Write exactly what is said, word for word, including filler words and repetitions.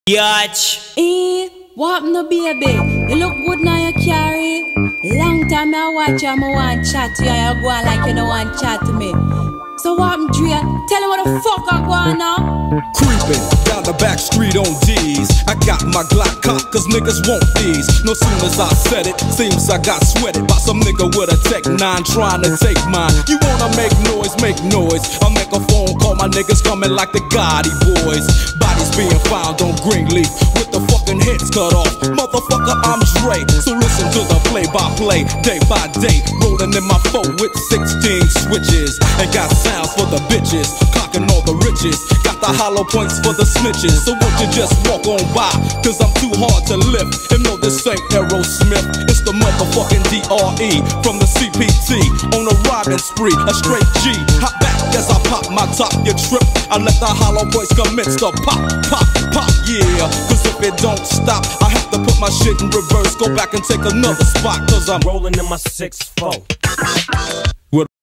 Yatch. Eh, what happened to baby? You look good now you carry. Long time I watch you, I want chat to you, you go on like you don't want chat to me. So what happened, Dre? Tell him what the fuck I go on now. Creeping down the back street on D's. I got my Glock cock cause niggas want these. No soon as I said it, seems I got sweated by some nigga with a Tech nine trying to take mine. You wanna make noise, make noise. I'll make a phone call, my niggas coming like the Gotti boys. Bodies being found on Greenleaf with the fucking heads cut off. Motherfucker, I'm Dre, so listen to the play-by-play, day by day. Rolling in my four with sixteen switches and got sounds for the bitches, clocking all the riches. Got the hollow points for the snitches. So won't you just walk on by, cause I'm too hard to lift. And no, this ain't Aerosmith, it's the motherfucking D R E from the C P T. On a robbing spree, a straight G. Hop back as I pop my top, you trip. I let the hollow points commence to pop, pop, pop, yeah. Cause if it don't stop, I have to put my shit in reverse. Go back and take another spot, cause I'm Rolling in my six four.